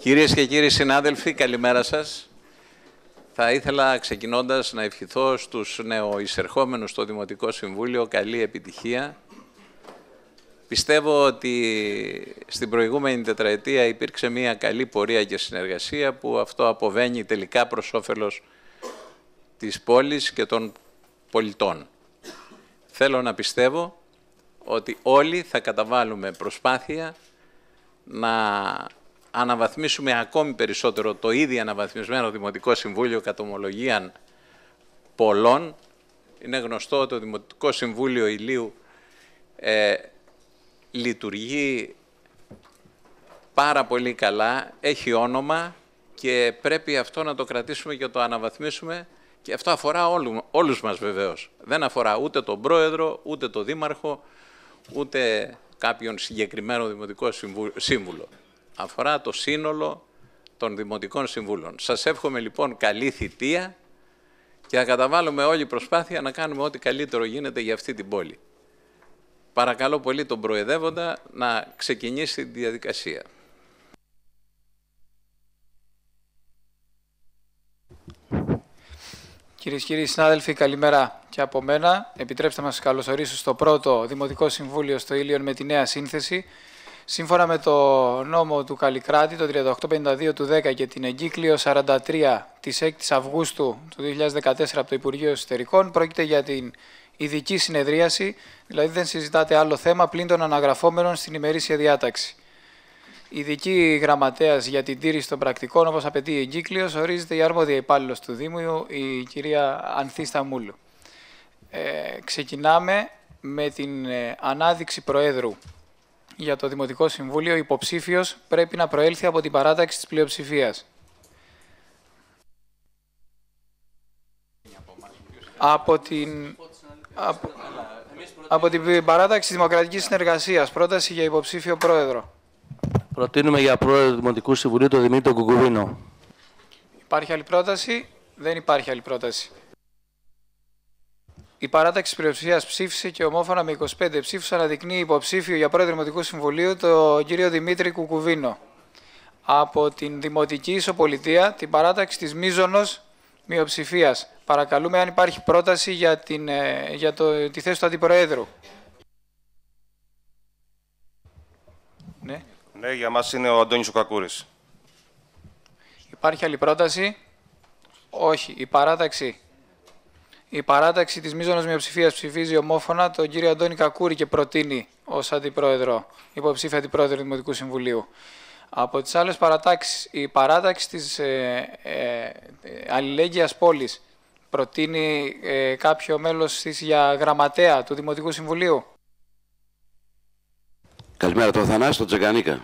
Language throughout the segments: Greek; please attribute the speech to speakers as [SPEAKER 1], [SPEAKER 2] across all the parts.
[SPEAKER 1] Κυρίες και κύριοι συνάδελφοι, καλημέρα σας. Θα ήθελα ξεκινώντας να ευχηθώ στους νεοεισερχόμενους στο Δημοτικό Συμβούλιο καλή επιτυχία. Πιστεύω ότι στην προηγούμενη τετραετία υπήρξε μια καλή πορεία και συνεργασία που αυτό αποβαίνει τελικά προς όφελος της πόλης και των πολιτών. Θέλω να πιστεύω ότι όλοι θα καταβάλουμε προσπάθεια να αναβαθμίσουμε ακόμη περισσότερο το ήδη αναβαθμισμένο Δημοτικό Συμβούλιο κατ' ομολογίαν πολλών. Είναι γνωστό ότι το Δημοτικό Συμβούλιο Ηλίου λειτουργεί πάρα πολύ καλά, έχει όνομα και πρέπει αυτό να το κρατήσουμε και το αναβαθμίσουμε, και αυτό αφορά όλους μας βεβαίως. Δεν αφορά ούτε τον πρόεδρο, ούτε τον δήμαρχο, ούτε κάποιον συγκεκριμένο Δημοτικό Σύμβουλο. Αφορά το σύνολο των Δημοτικών Συμβούλων. Σας εύχομαι λοιπόν καλή θητεία και θα καταβάλουμε όλη προσπάθεια να κάνουμε ό,τι καλύτερο γίνεται για αυτή την πόλη. Παρακαλώ πολύ τον Προεδρεύοντα να ξεκινήσει τη διαδικασία.
[SPEAKER 2] Κυρίες και κύριοι συνάδελφοι, καλημέρα και από μένα. Επιτρέψτε μας να σας καλωσορίσω στο πρώτο Δημοτικό Συμβούλιο στο Ήλιον με τη νέα σύνθεση. Σύμφωνα με το νόμο του Καλλικράτη, το 3852 του 10 και την εγκύκλιο 43 της 6ης Αυγούστου του 2014 από το Υπουργείο Εσωτερικών, πρόκειται για την ειδική συνεδρίαση, δηλαδή δεν συζητάτε άλλο θέμα πλην των αναγραφόμενων στην ημερήσια διάταξη. Ειδική γραμματέας για την τήρηση των πρακτικών, όπως απαιτεί η εγκύκλιος, ορίζεται η αρμόδια υπάλληλος του Δήμου, η κυρία Ανθή Σταμούλου. Ξεκινάμε με την ανάδειξη Προέδρου για το Δημοτικό Συμβούλιο. Ο υποψήφιος πρέπει να προέλθει από την παράταξη της πλειοψηφίας. Από την παράταξη της Δημοκρατικής Συνεργασίας. Πρόταση για υποψήφιο πρόεδρο.
[SPEAKER 3] Προτείνουμε για πρόεδρο του Δημοτικού Συμβουλίου τον Δημήτρη Κουκουβίνο.
[SPEAKER 2] Υπάρχει άλλη πρόταση? Δεν υπάρχει άλλη πρόταση. Η παράταξη της πλειοψηφίας ψήφισε και ομόφωνα με 25 ψήφους αναδεικνύει υποψήφιο για πρόεδρο Δημοτικού Συμβουλίου τον κύριο Δημήτρη Κουκουβίνο. Από την Δημοτική Ισοπολιτεία, την παράταξη της μείζωνος μειοψηφίας. Παρακαλούμε αν υπάρχει πρόταση για τη θέση του Αντιπροέδρου. Ναι.
[SPEAKER 4] Ναι, για μας είναι ο Αντώνης ο Κακούρης.
[SPEAKER 2] Υπάρχει άλλη πρόταση? Όχι. Η παράταξη της μείζωνος μειοψηφίας ψηφίζει ομόφωνα τον κύριο Αντώνη Κακούρη και προτείνει ως αντιπρόεδρο, υποψήφιο αντιπρόεδρο του Δημοτικού Συμβουλίου. Από τις άλλες παρατάξεις, η παράταξη της αλληλέγγυας πόλης προτείνει κάποιο μέλος της για γραμματέα του Δημοτικού Συμβουλίου.
[SPEAKER 5] Καλημέρα, τον Θανάση, τον Τσακανίκα.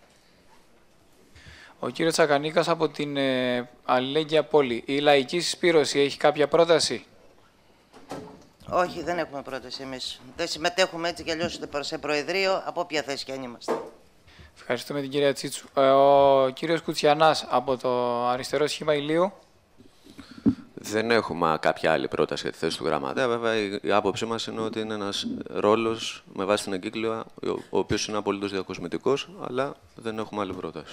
[SPEAKER 2] Ο κύριος Τσακανίκας από την αλληλέγγυα πόλη. Η λαϊκή συσπήρωση έχει κάποια πρόταση?
[SPEAKER 6] Όχι, δεν έχουμε πρόταση εμείς. Δεν συμμετέχουμε έτσι κι αλλιώς σε προεδρείο, από όποια θέση κι αν είμαστε.
[SPEAKER 2] Ευχαριστούμε την κυρία Τσίτσου. Ο κύριος Κουτσιανάς από το αριστερό σχήμα Ηλίου.
[SPEAKER 7] Δεν έχουμε κάποια άλλη πρόταση για τη θέση του γραμματέα. Βέβαια, η άποψή μας είναι ότι είναι ένας ρόλος με βάση την εγκύκλιο, ο οποίος είναι απολύτως διακοσμητικός, αλλά δεν έχουμε άλλη πρόταση.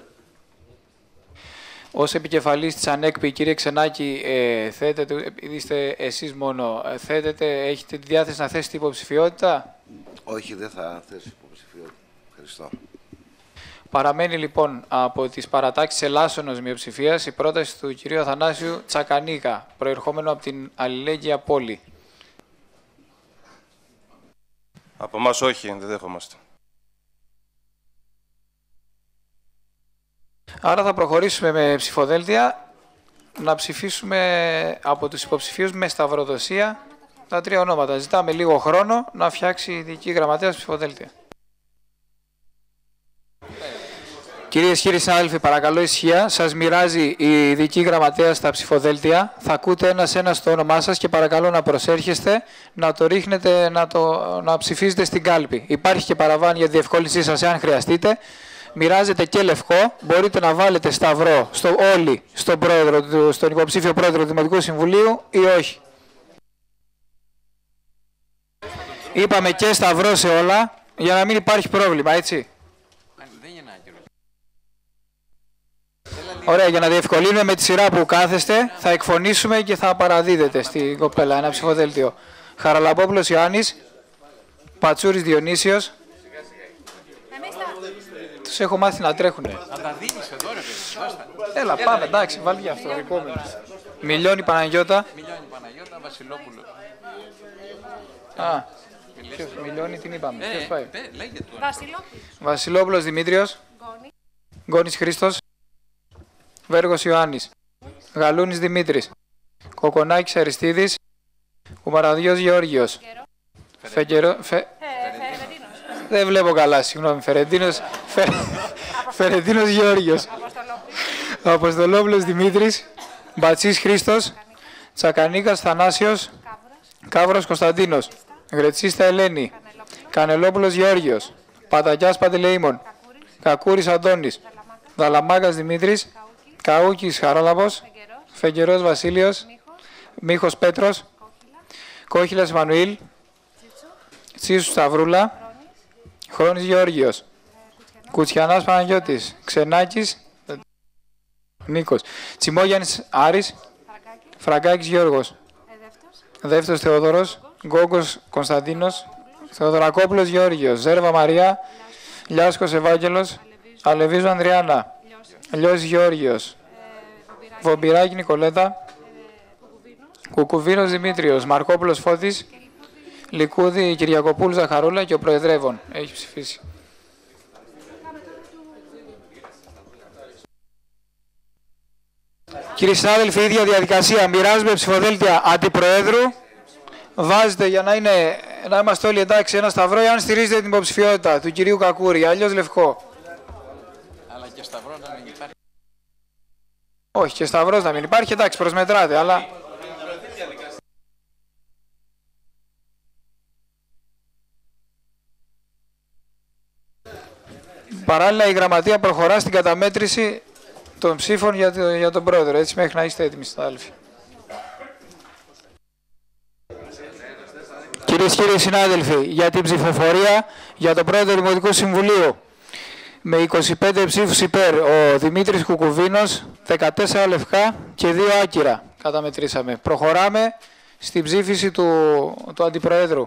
[SPEAKER 2] Ως επικεφαλής της ΑΝΕΚΠΗ, κύριε Ξενάκη, θέτετε, επειδή είστε εσείς μόνο, έχετε τη διάθεση να θέσετε υποψηφιότητα?
[SPEAKER 5] Όχι, δεν θα θέσει υποψηφιότητα. Ευχαριστώ.
[SPEAKER 2] Παραμένει λοιπόν από τις παρατάξεις ελάσσονος μειοψηφίας η πρόταση του κυρίου Αθανάσιου Τσακανίκα, προερχόμενο από την αλληλέγγυα πόλη.
[SPEAKER 4] Από εμάς όχι, δεν δέχομαστε.
[SPEAKER 2] Άρα θα προχωρήσουμε με ψηφοδέλτια, να ψηφίσουμε από τους υποψηφίους με σταυροδοσία τα τρία ονόματα. Ζητάμε λίγο χρόνο να φτιάξει η ειδική γραμματέα ψηφοδέλτια. Κυρίες και κύριοι συνάδελφοι, παρακαλώ ησυχία. Σας μοιράζει η ειδική γραμματέα στα ψηφοδέλτια. Θα ακούτε ένας-ένας το όνομά σας και παρακαλώ να προσέρχεστε, να το ρίχνετε, να ψηφίζετε στην κάλπη. Υπάρχει και παραβάν για τη διευκόλυνσή σας, εάν χρειαστείτε. Μοιράζεται και λευκό. Μπορείτε να βάλετε σταυρό όλοι στον υποψήφιο πρόεδρο του Δημοτικού Συμβουλίου ή όχι. Είπαμε και σταυρό σε όλα, για να μην υπάρχει πρόβλημα, έτσι. Ωραία, για να διευκολύνουμε με τη σειρά που κάθεστε, θα εκφωνήσουμε και θα παραδίδετε στην κοπέλα ένα ψηφοδέλτιο. Χαραλαμπόπουλος Ιωάννης, Πατσούρης Διονύσιος. Τους έχω μάθει να τρέχουνε.
[SPEAKER 1] Να τα δίνεις εδώ ρε παιδί.
[SPEAKER 2] Έλα, πάμε, εντάξει, βάλει για αυτό, επόμενο. Μιλιώνη Παναγιώτα.
[SPEAKER 1] Μιλιώνη Παναγιώτα, Βασιλόπουλο.
[SPEAKER 2] Α, ποιος, Μιλιώνη, την είπαμε. Ποιος πάει.
[SPEAKER 1] Λέγε του.
[SPEAKER 2] Βασιλόπουλος Δημήτριος. Γκόνης Χρήστος. Βέργος Ιωάννης. Γαλούνης Δημήτρης. Κοκονάκης Αριστίδης. Κουμαραδιός Γεώργιος. Δεν βλέπω καλά, συγγνώμη. Φερεντίνος Γεώργιος. Αποστολόπουλος Δημήτρης. Μπατσής Χρήστος. Τσακανίκας Θανάσιος. Καύρος Κωνσταντίνος. Γρετσίστα Ελένη. Κανελόπουλος Γεώργιος. Πατακιάς Παντελεήμων. Κακούρης Αντώνης. Δαλαμάκας Δημήτρης. Καούκης Χαράλαμπος. Φεγγερός Βασίλειος. Μίχος Πέτρος. Κόχυλας Εμμανουήλ. Τσίσου Σταυρούλα. Χρόνης Γεώργιος. Κουτσιανάς Παναγιώτης. Ξενάκης Νίκος. Τσιμόγιαννης Άρης. Φραγκάκης Γιώργος. Δεύτος Θεοδωρός. Γκόγκος Κωνσταντίνος. Θεοδωρακόπουλος Γεώργιος. Ζέρβα Μαρία. Λιάσκος Ευάγγελος. Αλεβίζου Ανδριάννα. Λιώσης Γεώργιος. Βομπυράκη Νικολέτα. Κουκουβίνος Δημήτριος. Μαρκόπουλος Φώτης. Λικούδη Κυριακοπούλου Ζαχαρούλα και ο Προεδρεύων. Έχει ψηφίσει. Κύριοι συνάδελφοι, η ίδια διαδικασία. Μοιράζουμε ψηφοδέλτια αντιπροέδρου. Βάζετε για να είμαστε όλοι εντάξει ένα σταυρό, εάν στηρίζετε την υποψηφιότητα του κυρίου Κακούρη. Αλλιώς λευκό.
[SPEAKER 1] Αλλά και σταυρό να μην υπάρχει.
[SPEAKER 2] Όχι, και σταυρός να μην υπάρχει, εντάξει, προσμετράτε, αλλά... Παράλληλα, η Γραμματεία προχωρά στην καταμέτρηση των ψήφων για τον πρόεδρο, έτσι μέχρι να είστε έτοιμοι, συνάδελφοι. Κυρίες και κύριοι συνάδελφοι, για την ψηφοφορία για τον πρόεδρο του Δημοτικού Συμβουλίου, με 25 ψήφους υπέρ, ο Δημήτρης Κουκουβίνος, 14 λευκά και 2 άκυρα καταμετρήσαμε. Προχωράμε στην ψήφιση του Αντιπροέδρου.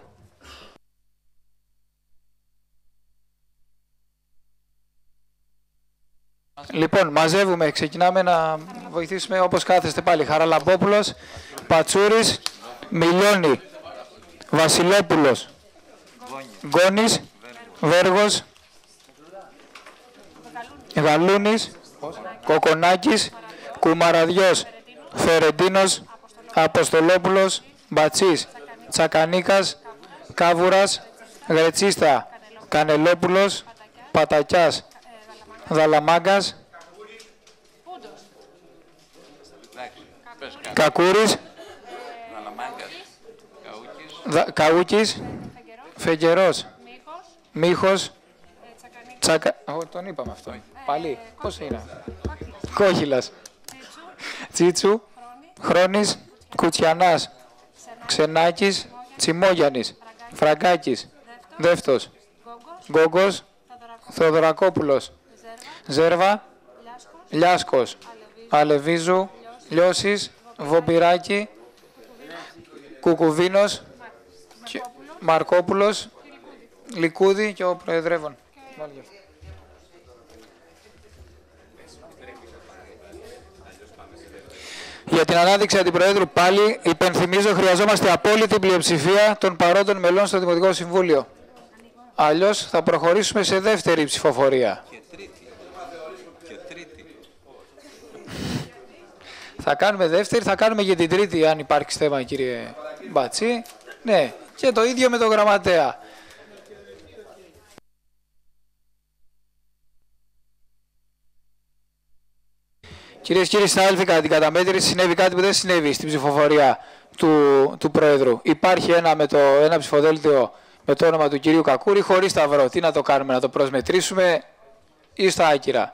[SPEAKER 2] Λοιπόν, μαζεύουμε, ξεκινάμε να βοηθήσουμε όπως κάθεστε πάλι. Χαραλαμπόπουλος, Πατσούρης, Μιλιώνη, Βασιλόπουλος, Γκόνης, Βέργος, Γαλούνης, Κοκονάκης, Κουμαραδιός, Φερεντίνος, Αποστολόπουλος, Μπατσής, Τσακανίκας, Κάβουρας, Γρετσίστα, Κανελόπουλος, Πατακιάς, Δαλαμάγκας, Κακούρης, Καούκης, Φεγγερός, Μίχος, τον είπαμε αυτό. Πάλι, πώς είναι. Κόχυλας, Τσίτσου, Χρόνης, Κουτσιανάς, Ξενάκης, Τσιμόγιαννης, Φραγκάκης, Δεύτος, Γκόγκος, Θεοδωρακόπουλος, Ζέρβα, Λιάσκος, Αλεβίζου, Λιώσης, Βομπυράκη, Κουκουβίνος, Μαρκόπουλος, Λικούδη και ο Προεδρεύων. Για την ανάδειξη αντιπροέδρου πάλι, υπενθυμίζω, χρειαζόμαστε απόλυτη πλειοψηφία των παρόντων μελών στο Δημοτικό Συμβούλιο. Αλλιώς θα προχωρήσουμε σε δεύτερη ψηφοφορία. Θα κάνουμε δεύτερη, θα κάνουμε και την τρίτη, αν υπάρχει θέμα, κύριε Μπατσί. Ναι, και το ίδιο με τον γραμματέα. Κυρίες και κύριοι συνάδελφοι, κατά την καταμέτρηση συνέβη κάτι που δεν συνέβη στην ψηφοφορία του Πρόεδρου. Υπάρχει ένα ψηφοδέλτιο με το όνομα του κυρίου Κακούρη χωρίς σταυρό. Τι να το κάνουμε, να το προσμετρήσουμε ή στα άκυρα.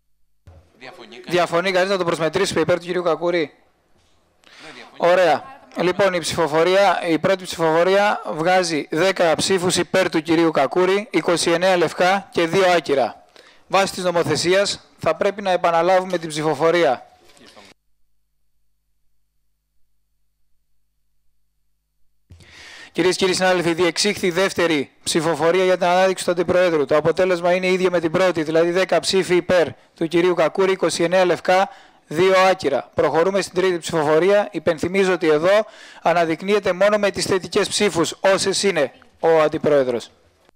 [SPEAKER 2] Διαφωνεί κανείς να το προσμετρήσουμε υπέρ του κυρίου Κακούρη. Ωραία. Λοιπόν, η πρώτη ψηφοφορία βγάζει 10 ψήφους υπέρ του κυρίου Κακούρη, 29 λευκά και 2 άκυρα. Βάσει της νομοθεσίας θα πρέπει να επαναλάβουμε την ψηφοφορία. Κυρίες και κύριοι συνάδελφοι, διεξήχθη η δεύτερη ψηφοφορία για την ανάδειξη του Αντιπροέδρου. Το αποτέλεσμα είναι ίδιο με την πρώτη, δηλαδή 10 ψήφοι υπέρ του κυρίου Κακούρη, 29 λευκά, 2 άκυρα. Προχωρούμε στην τρίτη ψηφοφορία. Υπενθυμίζω ότι εδώ αναδεικνύεται μόνο με τις θετικές ψήφους όσες είναι ο Αντιπρόεδρος.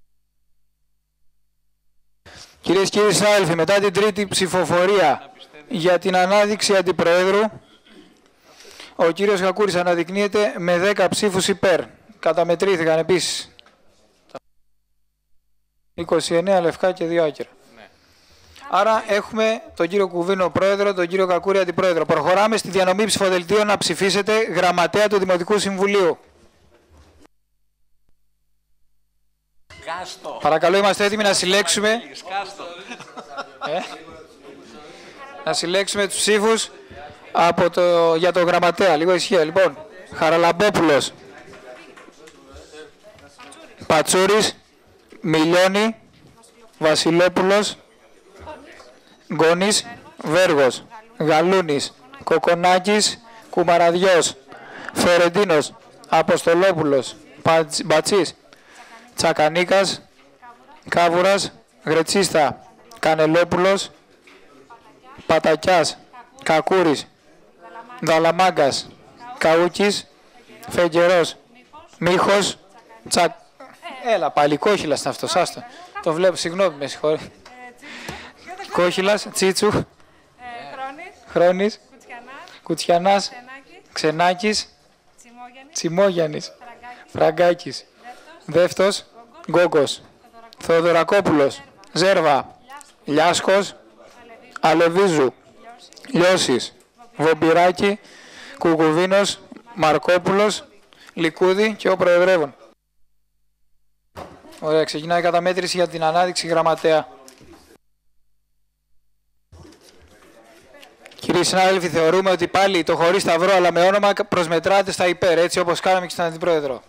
[SPEAKER 2] Κυρίες και κύριοι συνάδελφοι, μετά την τρίτη ψηφοφορία για την ανάδειξη Αντιπροέδρου, ο κύριος Κακούρης αναδεικνύεται με 10 ψήφους υπέρ. Καταμετρήθηκαν επίσης 29 λευκά και 2 άκυρα. Ναι. Άρα έχουμε τον κύριο Κουβίνο πρόεδρο, τον κύριο Κακούρη αντιπρόεδρο. Προχωράμε στη διανομή ψηφοδελτίων να ψηφίσετε γραμματέα του Δημοτικού Συμβουλίου. Κάστο. Παρακαλώ, είμαστε έτοιμοι να συλλέξουμε. Να συλλέξουμε τους ψήφους για το γραμματέα. Λίγο ισχύει. Λοιπόν, Χαραλαμπόπουλος, Πατσούρης, Μιλιώνη, Βασιλόπουλος, Γκόνης, Βέργος, Γαλούνης, Κοκονάκης, Κουμαραδιός, Φερεντίνος, Αποστολόπουλος, Μπατσής, Τσακανίκας, Κάβουρας, Γρετσίστα, Κανελόπουλος, Πατακιάς, Κακούρης, Δαλαμάγκας, Καούκης, Φεγγερός, Μίχος, Έλα πάλι, Κόχυλας είναι αυτός, άστο. Το βλέπω, συγγνώμη, με συγχωρεί. Κόχυλας, Τσίτσου, Χρόνης, Κουτσιανάς, Ξενάκης, Τσιμόγιαννης, Φραγκάκης, Δεύτος, Γκόγκος, Θεοδωρακόπουλος, Ζέρβα, Λιάσκος, Αλεβίζου, Λιώσης, Βομπυράκη, Κουκουβίνος, Μαρκόπουλος, Λικούδη και ο Προεδρεύων. Ωραία, ξεκινάει η καταμέτρηση για την ανάδειξη γραμματέα. Κύριοι συνάδελφοι, θεωρούμε ότι πάλι το χωρίς σταυρό αλλά με όνομα προσμετράτε στα υπέρ, έτσι όπως κάναμε και στον Αντιπρόεδρο.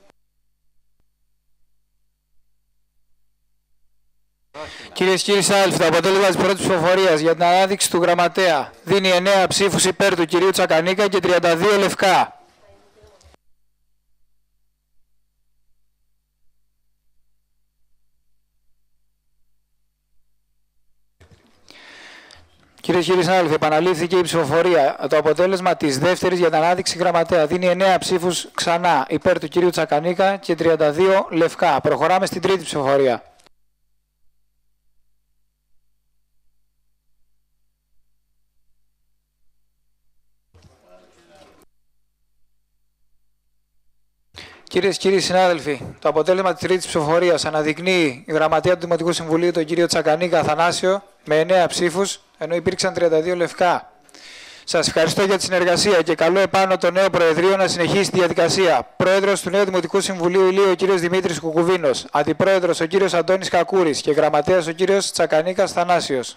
[SPEAKER 2] Κυρίες και κύριοι συνάδελφοι, το αποτέλεσμα της πρώτης ψηφοφορίας για την ανάδειξη του γραμματέα δίνει 9 ψήφους υπέρ του κυρίου Τσακανίκα και 32 λευκά. Κυρίες και κύριοι συνάδελφοι, επαναλήφθηκε η ψηφοφορία. Το αποτέλεσμα της δεύτερης για την ανάδειξη γραμματέα δίνει 9 ψήφους ξανά υπέρ του κυρίου Τσακανίκα και 32 λευκά. Προχωράμε στην τρίτη ψηφοφορία. Κυρίες και κύριοι συνάδελφοι, το αποτέλεσμα της τρίτης ψηφοφορίας αναδεικνύει η γραμματεία του Δημοτικού Συμβουλίου τον κύριο Τσακανίκα Αθανάσιο με 9 ψήφους, ενώ υπήρξαν 32 λευκά. Σας ευχαριστώ για τη συνεργασία και καλώ επάνω το νέο Προεδρείο να συνεχίσει τη διαδικασία. Πρόεδρος του νέου Δημοτικού Συμβουλίου Ηλίου ο κύριος Δημήτρης Κουκουβίνος, Αντιπρόεδρος ο κύριος Αντώνης Κακούρης και Γραμματέας ο κύριος Τσακανίκας Αθανάσιος.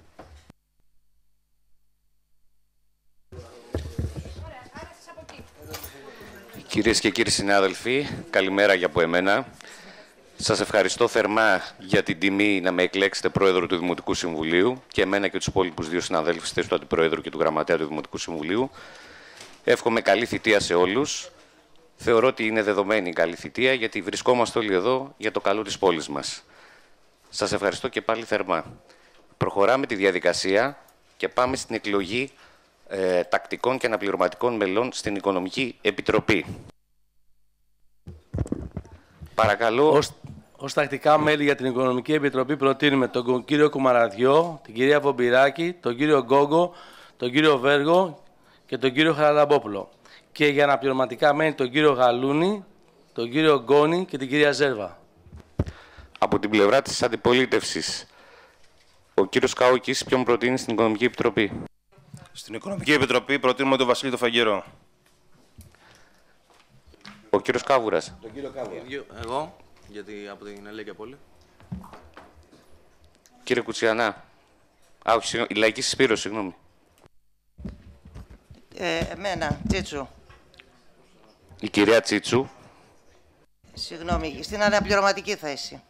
[SPEAKER 8] Κυρίες και κύριοι συνάδελφοι, καλημέρα και από εμένα. Σας ευχαριστώ θερμά για την τιμή να με εκλέξετε πρόεδρο του Δημοτικού Συμβουλίου και εμένα και τους υπόλοιπους δύο συναδέλφους στη θέση του Αντιπροέδρου και του Γραμματέα του Δημοτικού Συμβουλίου. Εύχομαι καλή θητεία σε όλους. Θεωρώ ότι είναι δεδομένη η καλή θητεία γιατί βρισκόμαστε όλοι εδώ για το καλό της πόλης μας. Σας ευχαριστώ και πάλι θερμά. Προχωράμε τη διαδικασία και πάμε στην εκλογή τακτικών και αναπληρωματικών μελών στην Οικονομική Επιτροπή. Παρακαλώ.
[SPEAKER 3] Ως τακτικά μέλη για την Οικονομική Επιτροπή προτείνουμε τον κύριο Κουμαραδιό, την κυρία Βομπυράκη, τον κύριο Γκόγκο, τον κύριο Βέργο και τον κύριο Χαραλαμπόπουλο. Και για αναπληρωματικά μέλη τον κύριο Γαλούνη, τον κύριο Γκόνη και την κυρία Ζέρβα.
[SPEAKER 8] Από την πλευρά της αντιπολίτευσης, ο κύριος Καούκης ποιον προτείνει στην Οικονομική Επιτροπή?
[SPEAKER 4] Στην Οικονομική Επιτροπή προτείνουμε τον Βασίλη τον Φεγγερό.
[SPEAKER 8] Ο κύριος Κάβουρας.
[SPEAKER 7] Τον κύριο Κάβουρα. Εγώ, γιατί από την Ελέγχεια Πόλη.
[SPEAKER 8] Κύριε Κουτσιανά. Όχι, η Λαϊκή Συσπήρωση, συγγνώμη.
[SPEAKER 6] Εμένα, Τσίτσου.
[SPEAKER 8] Η κυρία Τσίτσου.
[SPEAKER 6] Συγγνώμη, στην αναπληρωματική θέση.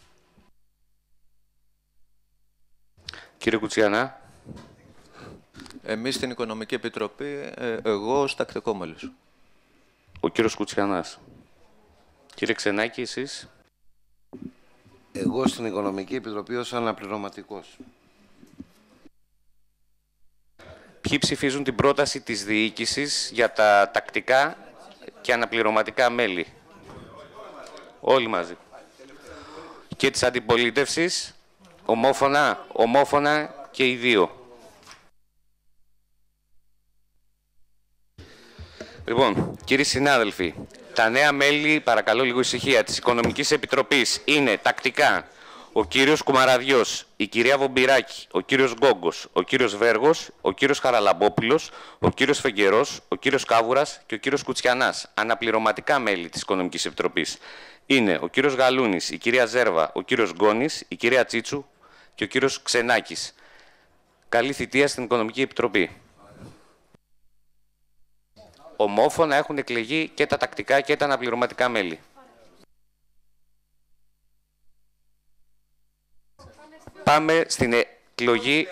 [SPEAKER 8] Κύριε Κουτσιανά.
[SPEAKER 7] Εμείς στην Οικονομική Επιτροπή, εγώ ως τακτικό μέλος.
[SPEAKER 8] Ο κύριος Κουτσιανάς. Κύριε Ξενάκη, εσείς.
[SPEAKER 5] Εγώ στην Οικονομική Επιτροπή ως αναπληρωματικός.
[SPEAKER 8] Ποιοι ψηφίζουν την πρόταση της διοίκησης για τα τακτικά και αναπληρωματικά μέλη? Όλοι μαζί. Και της αντιπολίτευσης, ομόφωνα και οι δύο. Λοιπόν, κύριοι συνάδελφοι, τα νέα μέλη, παρακαλώ λίγο ησυχία, της Οικονομικής Επιτροπής είναι τακτικά ο κύριος Κουμαραδιός, η κυρία Βομπυράκη, ο κύριος Γκόγκος, ο κύριος Βέργος, ο κύριος Χαραλαμπόπουλος, ο κύριος Φεγγερός, ο κύριος Κάβουρας και ο κύριος Κουτσιανάς. Αναπληρωματικά μέλη της Οικονομικής Επιτροπής είναι ο κύριος Γαλούνης, η κυρία Ζέρβα, ο κύριος Γκόνης, η κυρία Τσίτσου και ο κύριος Ξενάκης. Καλή θητεία στην Οικονομική Επιτροπή. Ομόφωνα έχουν εκλεγεί και τα τακτικά και τα αναπληρωματικά μέλη. Πάμε στην εκλογή...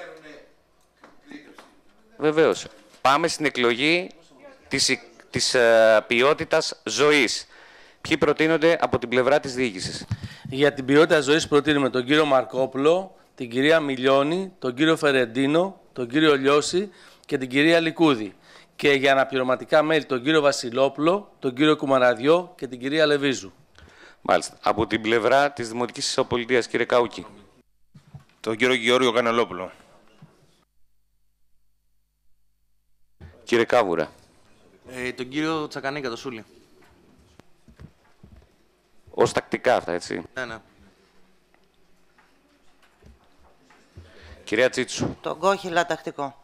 [SPEAKER 8] Βεβαίως. Πάμε στην εκλογή της ποιότητας ζωής. Ποιοι προτείνονται από την πλευρά της διοίκησης?
[SPEAKER 3] Για την ποιότητα ζωής προτείνουμε τον κύριο Μαρκόπουλο, την κυρία Μιλιώνη, τον κύριο Φερεντίνο, τον κύριο Λιώση και την κυρία Λικούδη. Και για αναπληρωματικά μέλη τον κύριο Βασιλόπουλο, τον κύριο Κουμαραδιό και την κυρία Λεβίζου.
[SPEAKER 8] Μάλιστα. Από την πλευρά της Δημοτικής Ισοπολιτείας, κύριε Κάουκη.
[SPEAKER 4] Τον κύριο Γεώργιο Κανελόπουλο.
[SPEAKER 8] Κύριε Κάβουρα.
[SPEAKER 9] Τον κύριο Τσακανίκα, το Σούλη.
[SPEAKER 8] Ως τακτικά αυτά, έτσι.
[SPEAKER 9] Ναι.
[SPEAKER 8] Κυρία Τσίτσου.
[SPEAKER 6] Τον Κόχυλα τακτικό.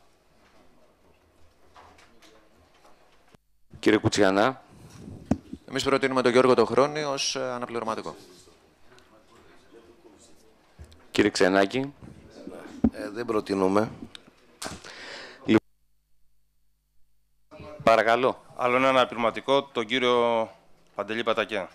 [SPEAKER 8] Κύριε Κουτσιανά.
[SPEAKER 7] Εμείς προτείνουμε τον Γιώργο το Χρόνη ως αναπληρωματικό.
[SPEAKER 8] Κύριε Ξενάκη.
[SPEAKER 5] Δεν προτείνουμε.
[SPEAKER 8] Παρακαλώ.
[SPEAKER 4] Άλλο ένα αναπληρωματικό, τον κύριο Παντελή Πατακιά.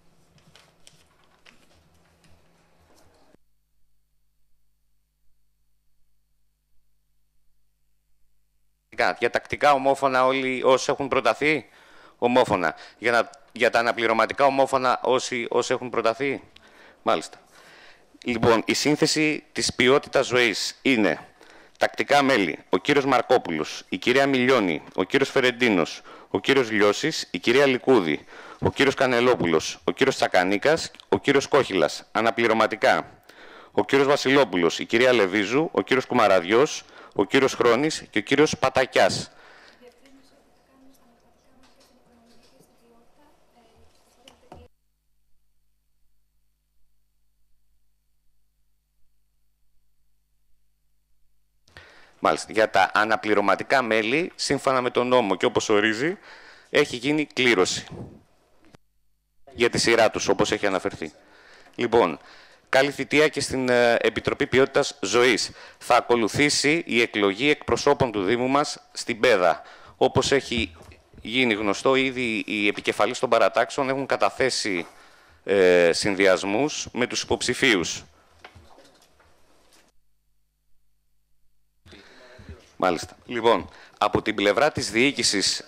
[SPEAKER 8] Για τακτικά ομόφωνα όλοι όσοι έχουν προταθεί, ομόφωνα. Για τα αναπληρωματικά ομόφωνα όσοι έχουν προταθεί. Μάλιστα. Λοιπόν, η σύνθεση της ποιότητας ζωής είναι τακτικά μέλη ο κύριος Μαρκόπουλος, η κυρία Μιλιώνη, ο κύριος Φερεντίνος, ο κύριος Λιώσης, η κυρία Λικούδη, ο κύριος Κανελόπουλος, ο κύριος Τσακανίκας, ο κύριος Κόχυλας. Αναπληρωματικά ο κύριος Βασιλόπουλος, η κυρία Λεβίζου, ο κύριος Κουμαραδιός, ο κύριος Χρόνης και ο κύριος Πατακιάς. Μάλιστα. Για τα αναπληρωματικά μέλη, σύμφωνα με τον νόμο και όπως ορίζει, έχει γίνει κλήρωση. Για τη σειρά τους, όπως έχει αναφερθεί. Λοιπόν, καλή θητεία και στην Επιτροπή Ποιότητας Ζωής. Θα ακολουθήσει η εκλογή εκπροσώπων του Δήμου μας στην Πέδα. Όπως έχει γίνει γνωστό, ήδη οι επικεφαλείς των παρατάξεων έχουν καταθέσει συνδυασμούς με τους υποψηφίους. Μάλιστα. Λοιπόν, από την πλευρά της διοίκησης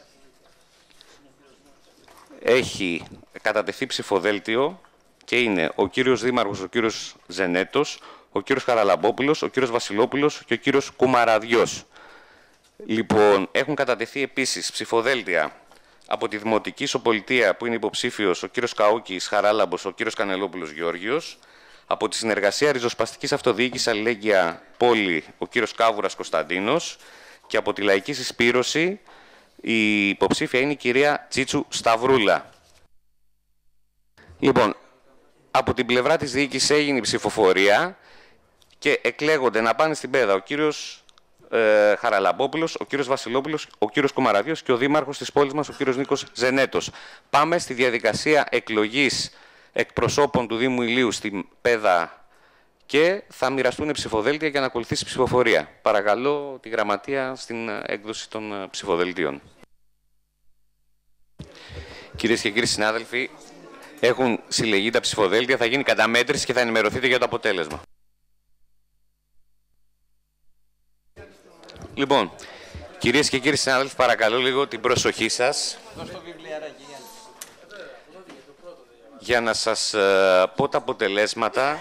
[SPEAKER 8] έχει κατατεθεί ψηφοδέλτιο και είναι ο κύριος Δήμαρχος, ο κύριος Ζενέτος, ο κύριος Χαραλαμπόπουλος, ο κύριος Βασιλόπουλος και ο κύριος Κουμαραδιός. Λοιπόν, έχουν κατατεθεί επίσης ψηφοδέλτια από τη Δημοτική Ισοπολιτεία που είναι υποψήφιος ο κύριος Καούκης Χαράλαμπος, ο κύριος Κανελόπουλος Γεώργιος. Από τη Συνεργασία Ριζοσπαστικής Αυτοδιοίκησης Αλληλέγγυα Πόλη, ο κύριος Κάβουρας Κωνσταντίνος. Και από τη Λαϊκή Συσπήρωση, η υποψήφια είναι η κυρία Τσίτσου Σταυρούλα. Λοιπόν, από την πλευρά της διοίκησης έγινε η ψηφοφορία και εκλέγονται να πάνε στην Πέδα ο κύριος Χαραλαμπόπουλος, ο κύριος Βασιλόπουλος, ο κύριος Κουμαραδιός και ο δήμαρχος της πόλης μας, ο κύριος Νίκος Ζενέτος. Πάμε στη διαδικασία εκλογής εκπροσώπων του Δήμου Ηλίου στην Πέδα και θα μοιραστούν ψηφοδέλτια για να ακολουθήσει ψηφοφορία. Παρακαλώ τη γραμματεία στην έκδοση των ψηφοδελτίων. Κυρίες και κύριοι συνάδελφοι, έχουν συλλεγεί τα ψηφοδέλτια, θα γίνει καταμέτρηση και θα ενημερωθείτε για το αποτέλεσμα. Λοιπόν, κυρίες και κύριοι συνάδελφοι, παρακαλώ λίγο την προσοχή σας για να σας πω τα αποτελέσματα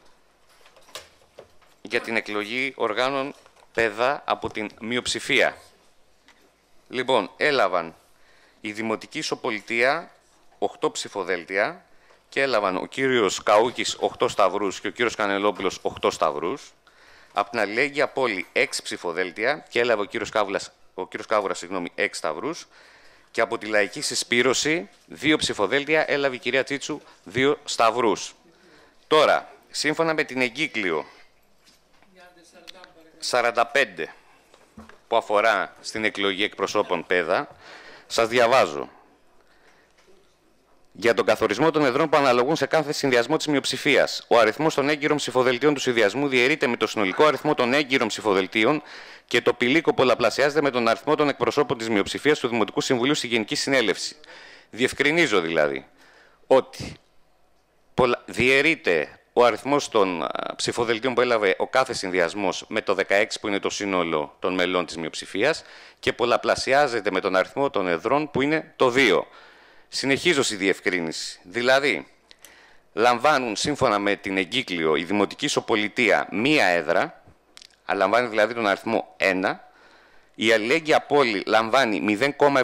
[SPEAKER 8] για την εκλογή οργάνων ΠΕΔΑ από την μειοψηφία. Λοιπόν, έλαβαν η Δημοτική Ισοπολιτεία 8 ψηφοδέλτια και έλαβαν ο κύριος Καούκης 8 σταυρούς και ο κύριος Κανελόπουλος 8 σταυρούς. Από την Αλληλέγγυα Πόλη 6 ψηφοδέλτια και έλαβε ο κύριος Κάβουρας 6 σταυρούς. Και από τη Λαϊκή Συσπήρωση 2 ψηφοδέλτια έλαβε η κυρία Τσίτσου 2 σταυρούς. Τώρα, σύμφωνα με την εγκύκλιο 45 που αφορά στην εκλογή εκπροσώπων ΠΕΔΑ, σας διαβάζω. Για τον καθορισμό των εδρών που αναλογούν σε κάθε συνδυασμό της μειοψηφίας, ο αριθμός των έγκυρων ψηφοδελτίων του συνδυασμού διαιρείται με το συνολικό αριθμό των έγκυρων ψηφοδελτίων και το πηλίκο πολλαπλασιάζεται με τον αριθμό των εκπροσώπων της μειοψηφίας του Δημοτικού Συμβουλίου στη Γενική Συνέλευση. Διευκρινίζω δηλαδή ότι διαιρείται ο αριθμός των ψηφοδελτίων που έλαβε ο κάθε συνδυασμός με το 16 που είναι το σύνολο των μελών της μειοψηφίας και πολλαπλασιάζεται με τον αριθμό των εδρών που είναι το 2. Συνεχίζω στη διευκρίνηση. Δηλαδή, λαμβάνουν σύμφωνα με την εγκύκλιο η Δημοτική Ισοπολιτεία μία έδρα, λαμβάνει δηλαδή τον αριθμό 1, η Αλληλέγγυα Πόλη λαμβάνει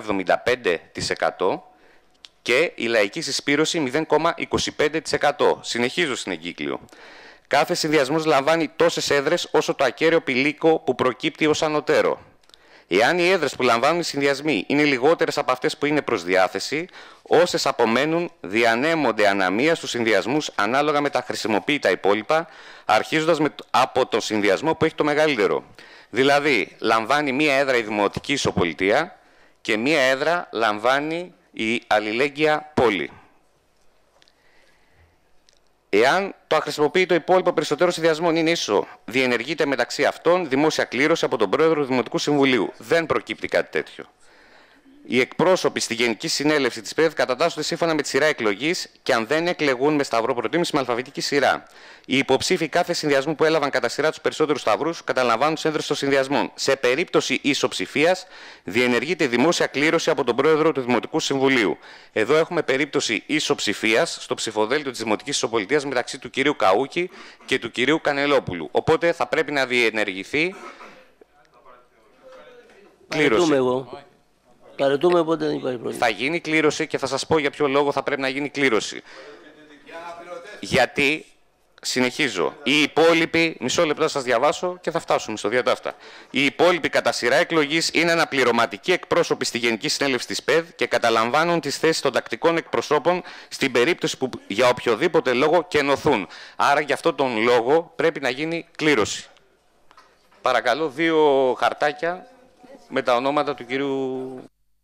[SPEAKER 8] 0,75% και η Λαϊκή Συσπήρωση 0,25%. Συνεχίζω στην εγκύκλιο. Κάθε συνδυασμός λαμβάνει τόσες έδρες όσο το ακέραιο πηλίκο που προκύπτει ως ανωτέρω. Εάν οι έδρες που λαμβάνουν οι συνδυασμοί είναι λιγότερες από αυτές που είναι προς διάθεση, όσες απομένουν διανέμονται αναμία στους συνδυασμούς ανάλογα με τα χρησιμοποίητα υπόλοιπα, αρχίζοντας από το συνδυασμό που έχει το μεγαλύτερο. Δηλαδή, λαμβάνει μία έδρα η Δημοτική Ισοπολιτεία και μία έδρα λαμβάνει η Αλληλέγγυα Πόλη. Εάν το αχρησιμοποιητό υπόλοιπο περισσότερο συνδυασμών είναι ίσο, διενεργείται μεταξύ αυτών δημόσια κλήρωση από τον πρόεδρο του Δημοτικού Συμβουλίου. Δεν προκύπτει κάτι τέτοιο. Οι εκπρόσωποι στη Γενική Συνέλευση της ΠΕΔ κατατάσσονται σύμφωνα με τη σειρά εκλογής και αν δεν εκλεγούν με σταυρό προτίμηση με αλφαβητική σειρά. Οι υποψήφοι κάθε συνδυασμού που έλαβαν κατά σειρά τους περισσότερους σταυρούς καταλαμβάνουν τις έδρες των συνδυασμών. Σε περίπτωση ισοψηφίας διενεργείται δημόσια κλήρωση από τον πρόεδρο του Δημοτικού Συμβουλίου. Εδώ έχουμε περίπτωση ισοψηφίας στο ψηφοδέλτιο της Δημοτικής Ισοπολιτείας μεταξύ του κυρίου Καούκη και του κυρίου Κανελόπουλου. Οπότε θα πρέπει να διενεργηθεί κλήρωση.
[SPEAKER 10] Παρετούμε, οπότε δεν υπάρχει πρόβλημα.
[SPEAKER 8] Θα γίνει κλήρωση και θα σας πω για ποιο λόγο θα πρέπει να γίνει κλήρωση. Γιατί, συνεχίζω, οι υπόλοιποι, μισό λεπτό θα σας διαβάσω και θα φτάσουμε στο διατάφτα. Οι υπόλοιποι κατά σειρά εκλογής είναι αναπληρωματικοί εκπρόσωποι στη Γενική Συνέλευση της ΠΕΔ και καταλαμβάνουν τις θέσεις των τακτικών εκπροσώπων στην περίπτωση που για οποιοδήποτε λόγο κενωθούν. Άρα για αυτόν τον λόγο πρέπει να γίνει κλήρωση. Παρακαλώ, 2 χαρτάκια με τα ονόματα του κυρίου...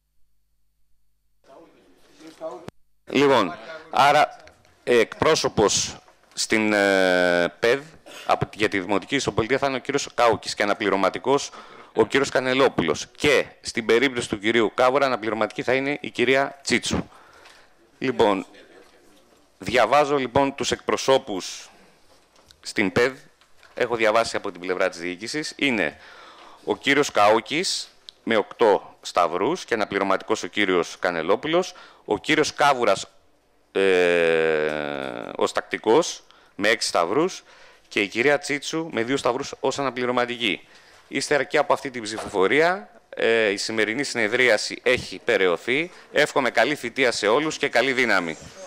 [SPEAKER 8] Λοιπόν, άρα εκπρόσωπος στην ΠΕΔ για τη Δημοτική Ισοπολιτεία θα είναι ο κύριος Κάουκης και αναπληρωματικός ο κύριος Κανελόπουλος. Και στην περίπτωση του κυρίου Κάβουρα αναπληρωματική θα είναι η κυρία Τσίτσου. Λοιπόν, διαβάζω λοιπόν τους εκπροσώπους στην ΠΕΔ. Έχω διαβάσει από την πλευρά της διοίκησης. Είναι ο κύριος Καούκης με 8 σταυρούς και αναπληρωματικός ο κύριος Κανελόπουλος, ο κύριος Κάβουρας ως τακτικός με 6 σταυρούς και η κυρία Τσίτσου με 2 σταυρούς ως αναπληρωματική. Ύστερα και από αυτή την ψηφοφορία η σημερινή συνεδρίαση έχει περαιωθεί. Εύχομαι καλή θητεία σε όλους και καλή δύναμη.